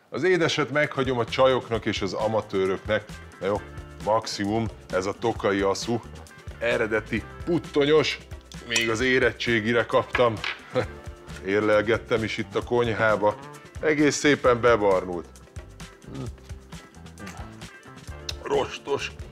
Az édeset meghagyom a csajoknak és az amatőröknek. Na jó, maximum ez a tokai aszú. Eredeti puttonyos, még az érettségire kaptam. Érlelgettem is itt a konyhába. Egész szépen bebarnult. Rostos.